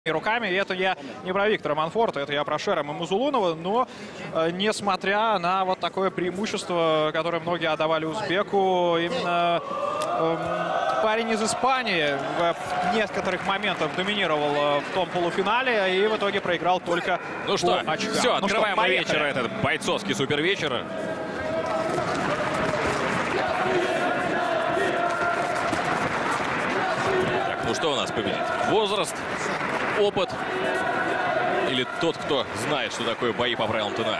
руками. И это я не про Виктора Монфорта, это я про Шерема Музулунова. Но несмотря на вот такое преимущество, которое многие отдавали узбеку, именно парень из Испании в некоторых моментах доминировал в том полуфинале и в итоге проиграл только Ну что, очкам. все, открываем мы вечер, этот бойцовский супервечер. Так, ну что у нас победит? Возраст, опыт или тот, кто знает, что такое бои по правилам ТНА?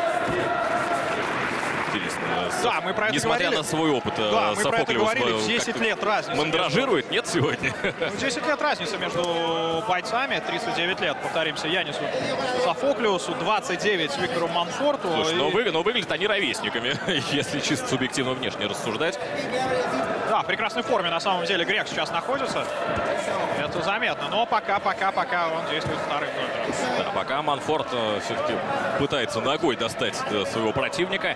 Интересно. Да, мы про это несмотря говорили. на свой опыт, Да, мы про это Софоклиус говорили. 10 лет разницы. мандражирует, нет, сегодня? 10 лет разница между бойцами. 39 лет, повторимся, Янису Софоклиусу, 29 Виктору Монфорту. Слушай, но выглядят они ровесниками, если чисто субъективно внешне рассуждать. Да, в прекрасной форме на самом деле грек сейчас находится. Это заметно. Но пока он действует вторым номером. Да, пока Монфорт все-таки пытается ногой достать своего противника.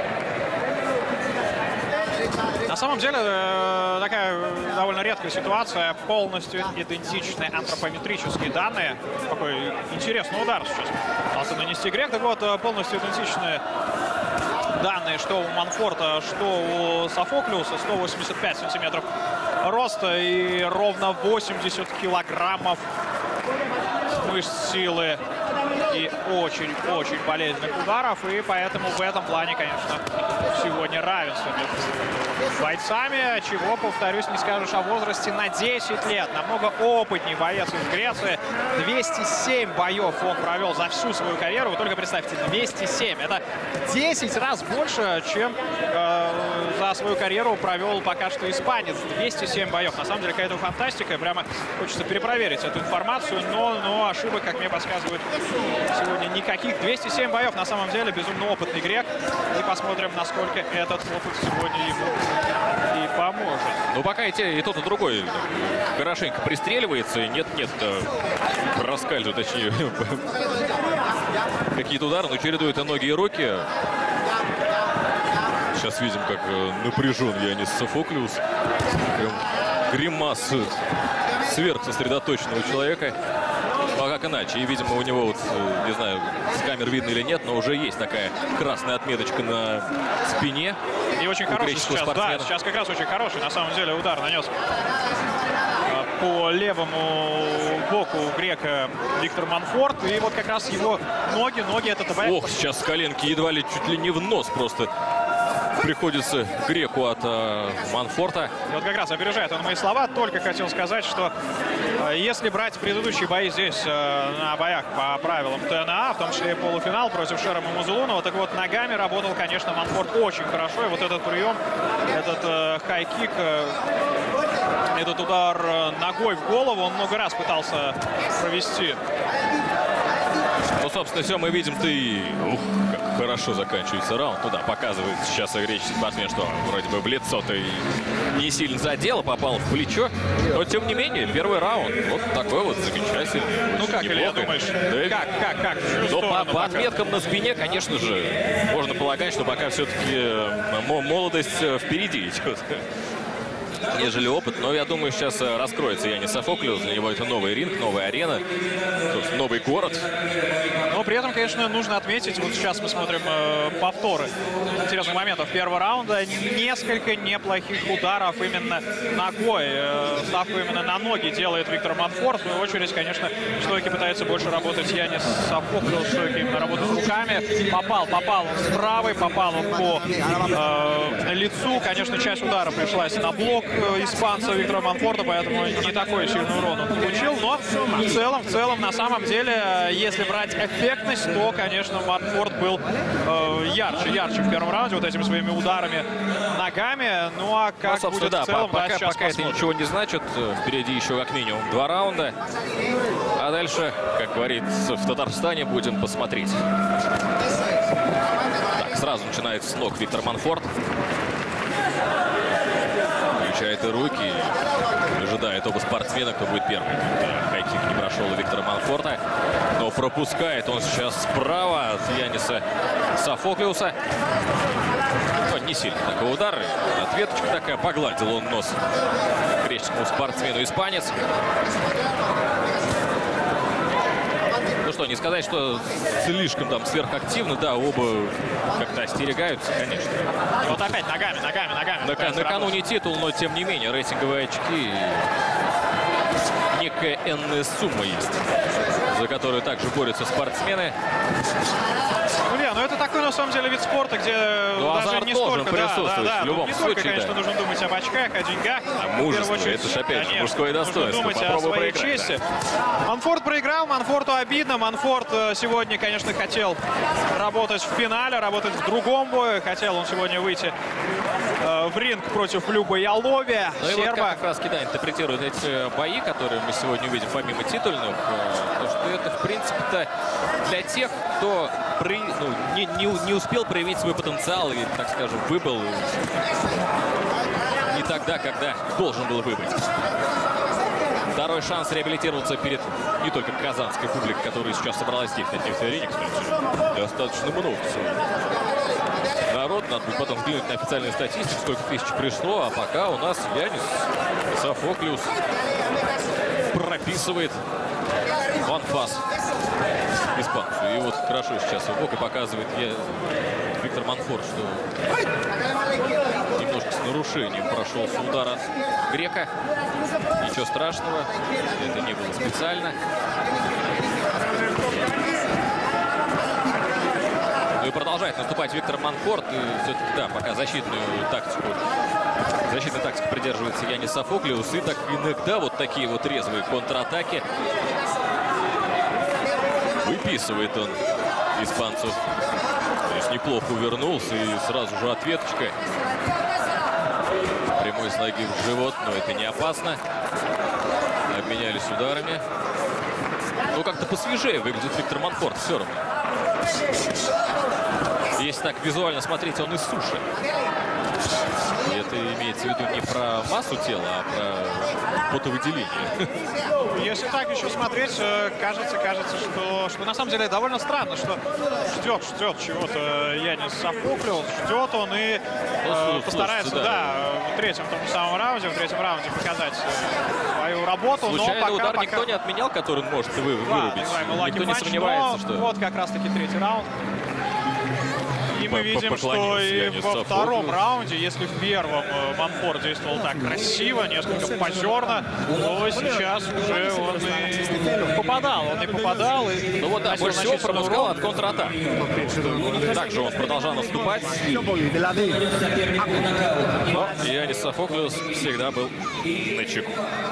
На самом деле, такая довольно редкая ситуация. Полностью идентичные антропометрические данные. Такой интересный удар сейчас пытался нанести грек. Так вот, полностью идентичные данные, что у Монфорта, что у Софоклиуса. 185 сантиметров роста и ровно 80 килограммов мышц силы и очень-очень болезненных ударов. И поэтому в этом плане, конечно, сегодня равенство между бойцами, чего, повторюсь, не скажешь о возрасте на 10 лет. Намного опытнее боец из Греции. 207 боев он провел за всю свою карьеру. Вы только представьте, 207. Это 10 раз больше, чем за свою карьеру провел пока что испанец. 207 боев. На самом деле, какая-то фантастика. Прямо хочется перепроверить эту информацию. Но ошибок, как мне подсказывают, сегодня никаких. 207 боев. На самом деле, безумно опытный грек. И посмотрим, насколько этот опыт сегодня ему и поможет. Ну, пока и тот, и другой хорошенько пристреливается. И нет-нет, раскальзывают, точнее, какие-то удары, но чередуют и ноги, и руки. Сейчас видим, как напряжен Янис Софоклиус. Гримасы сверхсосредоточенного человека. А как иначе? И, видимо, у него, вот, не знаю, с камер видно или нет, но уже есть такая красная отметочка на спине. И очень хороший сейчас, да, сейчас как раз очень хороший, на самом деле, удар нанес по левому боку грека Виктор Монфорт. И вот как раз его ноги это ТБ. Ох, сейчас с коленки едва ли чуть ли не в нос просто приходится греку от Монфорта. И вот как раз опережает он мои слова. Только хотел сказать, что если брать предыдущие бои здесь на боях по правилам ТНА, в том числе и полуфинал против Шерема Музулунова, так вот ногами работал, конечно, Монфорт очень хорошо. И вот этот прием, этот хай-кик, этот удар ногой в голову он много раз пытался провести. Ну, собственно, все мы видим-то и... Ух, как хорошо заканчивается раунд. Туда показывает сейчас греческий спортсмен, что вроде бы в лицо-то и не сильно задело, попал в плечо. Но, тем не менее, первый раунд вот такой вот замечательный. Ну как, Илья, думаешь? Да, Как? Но по отметкам на спине, конечно же, можно полагать, что пока все-таки молодость впереди идет, нежели опыт. Но я думаю, сейчас раскроется Янис Софоклиус. Для него это новый ринг, новая арена, новый город. Но при этом, конечно, нужно отметить, вот сейчас мы смотрим повторы интересных моментов первого раунда. Несколько неплохих ударов именно ногой. Ставку именно на ноги делает Виктор Монфорт. В свою очередь, конечно, в стойке пытается больше работать Янис Софоклиус. В стойке именно работает руками. Попал он с правой, попал он по лицу. Конечно, часть удара пришлась на блок испанца Виктора Монфорта, поэтому не такой сильный урон он получил. Но в целом, на самом деле, если брать эффектность, то, конечно, Монфорт был ярче в первом раунде вот этими своими ударами ногами. Ну а как будет в целом, пока это ничего не значит. Впереди еще как минимум 2 раунда. А дальше, как говорится, в Татарстане будем посмотреть. Так, сразу начинается с ног Виктор Монфорт. Включает и руки, ожидает оба спортсмена, кто будет первым. Хайкик не прошел у Виктора Монфорта, но пропускает он сейчас справа от Яниса Софоклиуса. Но не сильно такой удар. Ответочка такая, погладил он нос греческому спортсмену испанец. что, не сказать, что слишком там сверхактивно. Да, оба как-то остерегаются, конечно. Вот опять ногами. Накануне титул, но тем не менее, рейтинговые очки. Некая энная сумма есть, за которую также борются спортсмены. Ну это такой, на самом деле, вид спорта, где даже не столько... в любом не случае, только, конечно, нужно думать об очках, о деньгах. Мужество, это же опять же мужское достоинство. Нужно думать о своей чести. Манфорт проиграл, Манфорту обидно. Манфорт сегодня, конечно, хотел работать в финале, работать в другом бою. Хотел он сегодня выйти в ринг против Люба Яловия. Ну и вот как раз Китай интерпретирует эти бои, которые мы сегодня увидим, помимо титульных, то, что это, в принципе-то, для тех, кто не успел проявить свой потенциал и, так скажем, выбыл не тогда, когда должен был выбыть. Второй шанс реабилитироваться перед не только казанской публикой, которая сейчас собралась здесь, на Нефть-арене, кстати, достаточно много. Народ, надо будет потом взглянуть на официальную статистику, сколько тысяч пришло, а пока у нас Янис Софоклиус прописывает ванпас испанцу. И вот хорошо сейчас в бок и показывает Виктор Монфорт, что немножко с нарушением прошелся удар от грека. Ничего страшного, это не было специально. Ну и продолжает наступать Виктор Монфорт. И все-таки, да, пока защитную тактику придерживается Янис Софоклиус. И так иногда вот такие вот резвые контратаки выписывает он испанцу. То есть неплохо увернулся и сразу же ответочка. Прямой с ноги в живот, но это не опасно. Обменялись ударами. Ну, как-то посвежее выглядит Виктор Монфорт все равно. Если так визуально смотреть, он из суши. И это имеется в виду не про массу тела, а про потовыделение. Если так еще смотреть, кажется, что на самом деле довольно странно, что ждет чего-то Янис Софоклиус, ждет он и постарается, в третьем самом раунде, показать свою работу. Случайно но удар никто не отменял, который он может вырубить. Никто не сомневается, что... Вот как раз-таки третий раунд. И мы видим, что и во втором раунде, если в первом Монфорт действовал так красиво, несколько позерно, то сейчас уже он и попадал. Ну вот да, больше всего пропускал от контратак. Также он продолжал наступать. Но Янис Софоклиус всегда был начеку.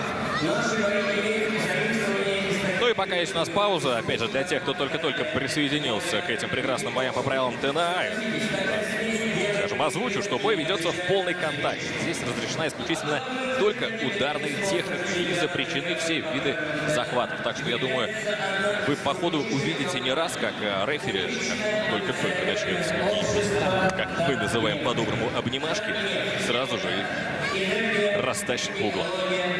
Ну и пока есть у нас пауза, опять же, для тех, кто только-только присоединился к этим прекрасным боям по правилам ТНА, скажем, озвучу, что бой ведется в полный контакт. Здесь разрешена исключительно только ударные техники и запрещены все виды захватов. Так что, я думаю, вы по ходу увидите не раз, как рефери, только-только начнется какие-то, как мы называем по-доброму, обнимашки, сразу же их растащит по углам.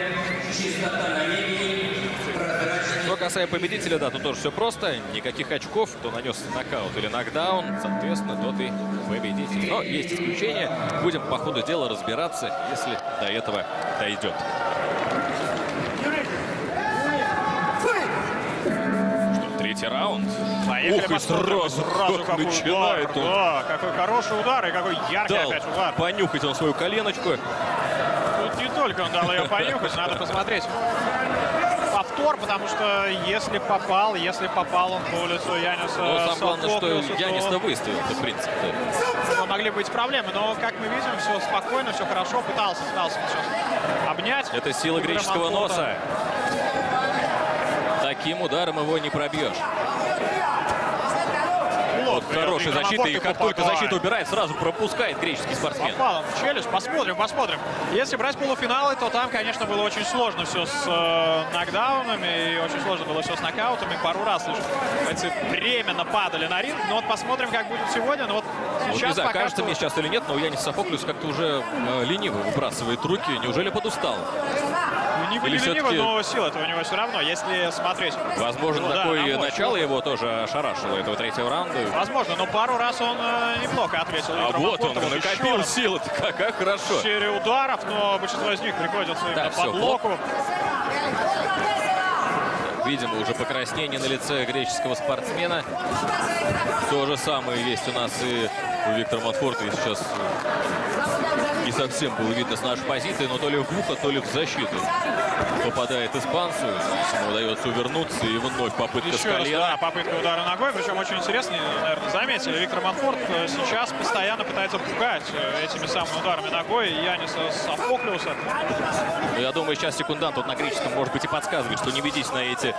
Что касаемо победителя, да, тут тоже все просто. Никаких очков. Кто нанес нокаут или нокдаун, соответственно, тот и победитель. Но есть исключения. Будем по ходу дела разбираться, если до этого дойдет. Что, третий раунд? Поехали, ух, и сразу как начинает он. Да, какой хороший удар и какой яркий опять удар. Понюхать он свою коленочку. Тут не только он дал ее понюхать, надо посмотреть повтор, потому что если попал он по лицу Яниса Софоклиуса, но самое главное, что Янис-то выставил, в принципе. Могли быть проблемы, но, как мы видим, все спокойно, все хорошо. Пытался сейчас обнять. Это сила греческого носа. Таким ударом его не пробьешь. Вот хорошая защита, и как только защита убирает, сразу пропускает греческий спортсмен. Попал он в челюсть. Посмотрим. Если брать полуфиналы, то там, конечно, было очень сложно все с нокдаунами, и очень сложно было все с нокаутами. Пару раз лишь временно падали на ринг. Но вот посмотрим, как будет сегодня. Но вот сейчас не знаю, кажется мне сейчас или нет, но Янис Софоклиус как-то уже лениво выбрасывает руки. Неужели подустал? Не лениво, но сила этого у него все равно, если смотреть. Возможно, такое начало его тоже ошарашило, этого третьего раунда. Возможно, но пару раз он неплохо ответил. А вот он накопил силы, как хорошо. Серия ударов, но большинство из них приходится именно под блоку. видимо уже покраснение на лице греческого спортсмена. То же самое есть у нас и у Виктора Монфорта. И сейчас не совсем было видно с нашей позиции, но то ли в ухо, то ли в защиту попадает испанцу. Ему удается увернуться, и вновь попытка с колена. Да, попытка удара ногой. Причем очень интересно, наверное, заметили, Виктор Монфорт сейчас постоянно пытается пугать этими самыми ударами ногой Яниса Софоклиуса. Я думаю, сейчас секундант вот на греческом, может быть, и подсказывает, что не ведись на эти...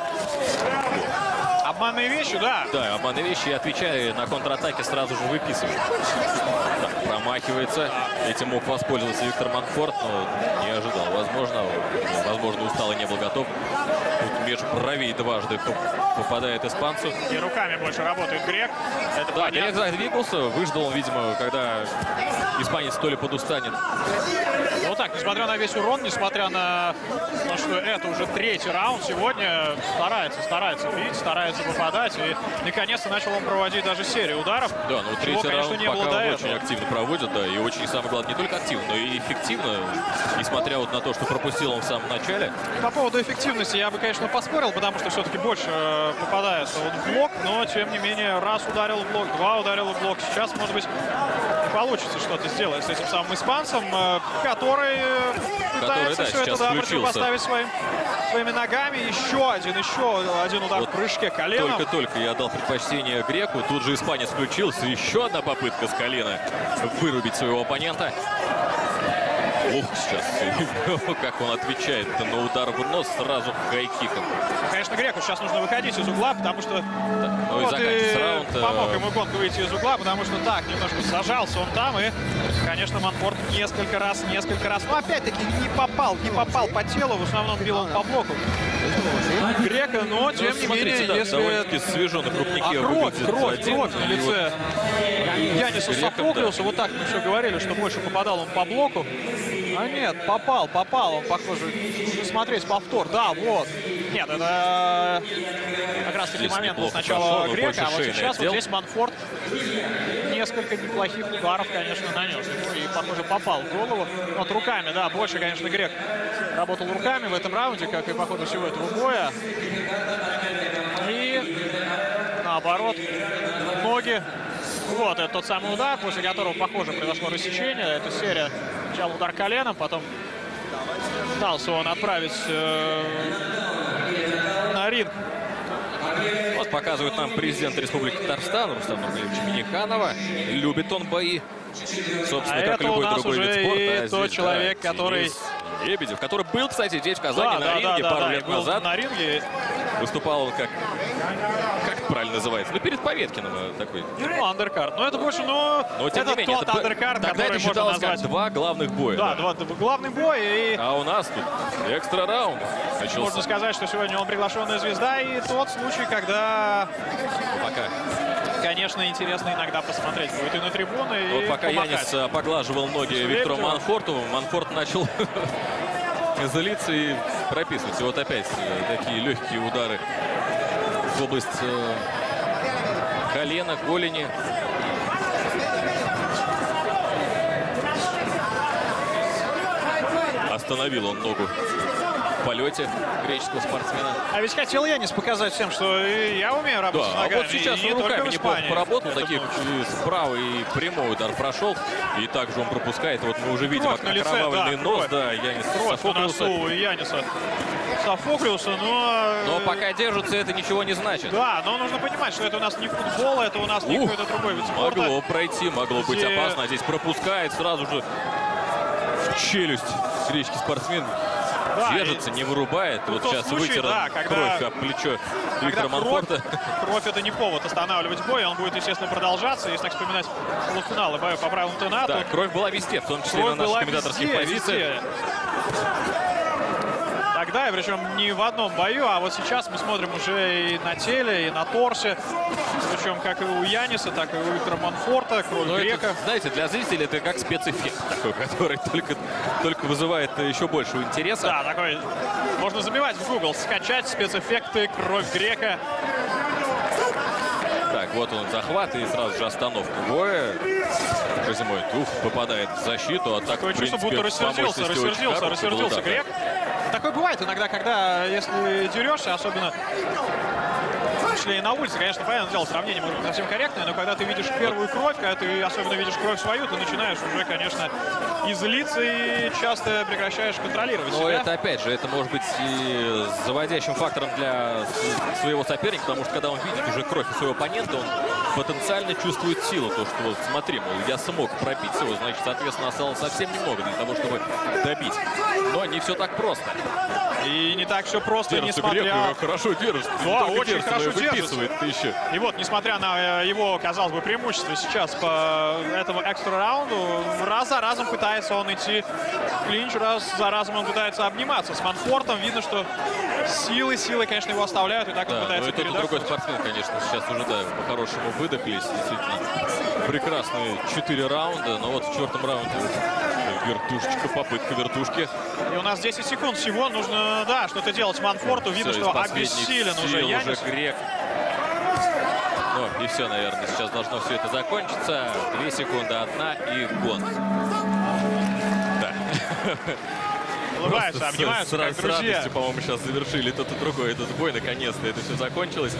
Обманные вещи, да. Да, обманные вещи, и отвечая на контратаке, сразу же выписывает. Так, промахивается. Этим мог воспользоваться Виктор Монфорт, но не ожидал. Возможно, устал и не был готов. Тут меж бровей дважды попадает испанцу. И руками больше работает грек. Это да, понятно. грек задвигался. Выждал он, видимо, когда испанец то ли подустанет. Вот так, несмотря на весь урон, несмотря на то, что это уже третий раунд, сегодня старается бить, старается попадать. И наконец-то начал он проводить даже серию ударов. Да, ну третий раунд не было пока до он этого. очень активно проводит, да, и очень, самое главное, не только активно, но и эффективно, несмотря вот на то, что пропустил он в самом начале. По поводу эффективности я бы, конечно, поспорил, потому что все-таки больше попадает он в блок, но, тем не менее, раз ударил в блок, два ударил в блок. Сейчас, может быть, получится что-то сделать с этим самым испанцем, который пытается все это противопоставить своими ногами. Еще один удар вот в прыжке коленом. Только-только я дал предпочтение греку. Тут же испанец включился. Еще одна попытка с колена вырубить своего оппонента. Ух, сейчас как он отвечает на удар в нос сразу хайкиком. Конечно, греку сейчас нужно выходить из угла, потому что ну и заканчивается раунд. Помог ему Гонг выйти из угла, потому что так, немножко зажался он там. И, конечно, Монфорт несколько раз. Но опять-таки не попал по телу. В основном бил он по блоку грека, но тем не менее, да, если... довольно-таки свежо на крупнике кровь на лице Яниса Софоклиуса. Да. Вот так мы все говорили, что больше попадал он по блоку. А нет, попал. Он, похоже, нужно смотреть повтор. Да, вот. Нет, это как раз таки момент был сначала грека, а вот сейчас вот здесь Монфорт несколько неплохих ударов, конечно, нанес. И, похоже, попал в голову. Вот руками, да, больше, конечно, грек работал руками в этом раунде, как и по ходу всего этого боя. И наоборот, ноги. Вот, это тот самый удар, после которого, похоже, произошло рассечение. Это серия. Сначала удар коленом, потом пытался он отправить на ринг. Вот показывает нам президент Республики Татарстан Рустам Нургалиевич Миниханова. Любит он бои. Собственно, как и любой другой вид спорта. И тот человек, который... Лебедев, который был, кстати, здесь в Казани на ринге пару лет назад. На ринге. Выступал он как это правильно называется? Ну, перед Поветкиным такой. Ну, андеркард. Но это больше, но тем не менее, тот андеркард, тогда который это считалось можно назвать. как два главных боя. Да, главный бой. И... А у нас тут экстра раунд начался. Можно сказать, что сегодня он приглашенная звезда. И тот случай, когда... Пока. Конечно, интересно иногда посмотреть будет и на трибуны, и вот пока помахать. Янис поглаживал ноги Виктору Монфорту, Монфорт начал залиться и прописывать. И вот опять такие легкие удары в область колена, голени. Остановил он ногу в полете греческого спортсмена. А ведь хотел Янис показать всем, что я умею работать с ногами. А вот сейчас и он руками неплохо поработал. Это Таких справа и прямой удар прошел. И также он пропускает. Вот мы уже видим окровавленный нос. Да, Янис Софоклиуса. У Яниса Софоклиуса, но пока держится, это ничего не значит. Да, но нужно понимать, что это у нас не футбол, это у нас не какой-то другой вид спорта. Могло пройти, могло быть опасно. А здесь пропускает сразу же в челюсть греческий спортсмен. Да, держится, не вырубает. Вот сейчас вытер кровь об плечо Виктора Монфорта. Кровь — это не повод останавливать бой. Он будет, естественно, продолжаться. Если так вспоминать полуфиналы боев по правилам ТНА. Да, кровь была везде, в том числе на наших комментаторских позициях. Тогда, и причем не в одном бою, а вот сейчас мы смотрим уже и на теле, и на торсе. Причем как и у Яниса, так и у Виктора Монфорта, кровь грека. Это, знаете, для зрителей это как спецэффект такой, который только вызывает еще большего интереса. Да, такой, можно забивать в Google, скачать спецэффекты, кровь грека. Так, вот он захват и сразу же остановка боя. Зимой попадает в защиту, а так, такое чувство, будто рассердился грек. Такое бывает иногда, когда если дерешься, особенно шли на улице, конечно, понятное дело, сравнение может быть совсем корректное, но когда ты видишь первую кровь, когда ты особенно видишь кровь свою, ты начинаешь уже, конечно, и злиться, и часто прекращаешь контролировать себя. Но это, опять же, это может быть и заводящим фактором для своего соперника, потому что когда он видит уже кровь у своего оппонента, он потенциально чувствует силу. То, что вот смотри, мол, я смог пробить его, значит, соответственно, осталось совсем немного для того, чтобы добить. Но не все так просто. И не так все просто, Держится несмотря... Грек, хорошо держится. Да, очень хорошо держится. Еще. И вот, несмотря на его, казалось бы, преимущество сейчас по этому экстра раунду, раз за разом пытается он идти в клинч, раз за разом он пытается обниматься. С Манфортом видно, что силы, конечно, его оставляют, и так он пытается но передать. другой спортсмен, конечно, сейчас уже, да, по-хорошему выдохлись. Действительно, прекрасные 4 раунда, но вот в 4-м раунде вертушечка, попытка вертушки. И у нас 10 секунд всего, нужно, да, что-то делать Манфорту. Видно, что обессилен уже Янис. Грек. Ну, и все, наверное, сейчас должно все это закончиться. 2 секунды, 1 и гон. Да. Улыбаются, обнимаются, как друзья. С радостью, по-моему, сейчас завершили тот и другой этот бой. Наконец-то это все закончилось.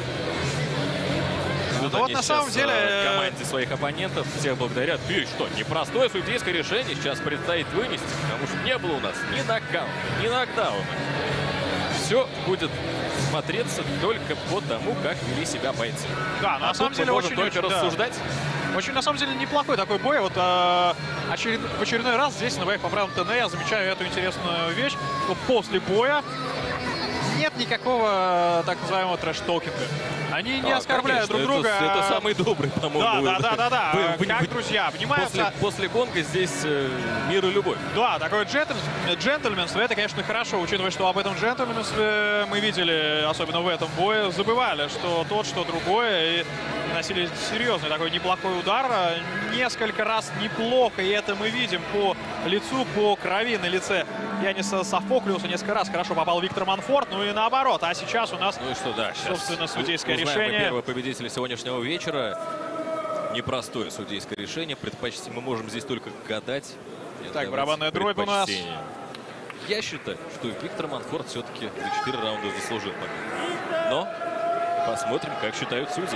Ну вот на самом деле... команде своих оппонентов всех благодарят. И что, непростое судейское решение сейчас предстоит вынести, потому что не было у нас ни нокаута, ни нокдауна. Все будет смотреться только по тому, как вели себя бойцы. Да, на самом деле очень рассуждать. Очень, на самом деле, неплохой такой бой. Вот в очередной раз здесь, на боях по правилам ТН, я замечаю эту интересную вещь, что после боя нет никакого так называемого трэш-токинга. Они не оскорбляют друг друга. Это самый добрый, по-моему. Да. Как друзья, обнимаются. После гонка здесь мир и любовь. Да, такое джентльменство, это, конечно, хорошо, учитывая, что об этом джентльменстве мы видели, особенно в этом бое, забывали, что тот, что другое, и наносили серьезный такой неплохой удар. Несколько раз неплохо, и это мы видим по лицу, по крови на лице Яниса Софоклиуса. Несколько раз хорошо попал Виктор Манфорт, ну и наоборот. А сейчас у нас, ну и что, да, собственно, судейское решение. Первый победитель сегодняшнего вечера. Непростое судейское решение. Мы можем здесь только гадать. Так, барабанная дробь у нас. Я считаю, что Виктор Манфорт все-таки 4 раунда заслужил. Но посмотрим, как считают судьи.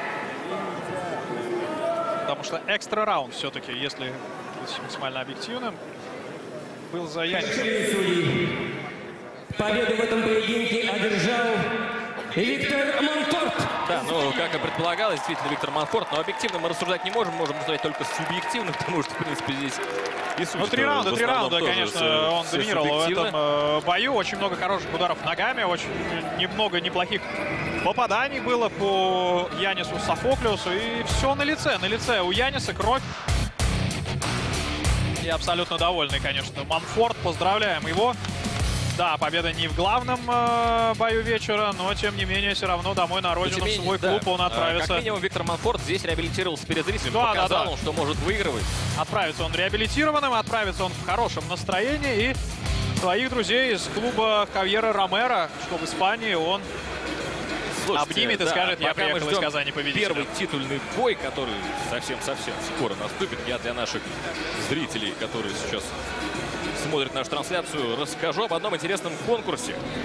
Потому что экстра раунд все-таки, если быть максимально объективным, был за Янисом. Победу в этом поединке одержал Виктор Манфорт. Да, ну, как и предполагалось, действительно, Виктор Манфорт. Но объективно мы рассуждать не можем. Можем рассуждать только субъективно, потому что, в принципе, здесь и судьи. Ну, 3 раунда, конечно, он доминировал в этом бою. Очень много хороших ударов ногами, очень немного неплохих попаданий было по Янису Софоклиусу. И все на лице. У Яниса кровь. И абсолютно довольный, конечно, Манфорт. Поздравляем его. Да, победа не в главном бою вечера, но, тем не менее, все равно домой на родину, в свой клуб он отправится. Как минимум, Виктор Манфорт здесь реабилитировался перед зрителем, показал он, что может выигрывать. Отправится он реабилитированным, отправится он в хорошем настроении. И своих друзей из клуба Хавьера Ромеро, что в Испании, он обнимет и скажет: я приехал из Казани победителем. Первый титульный бой, который совсем-совсем скоро наступит. Я для наших зрителей, которые сейчас смотрят нашу трансляцию, расскажу об одном интересном конкурсе.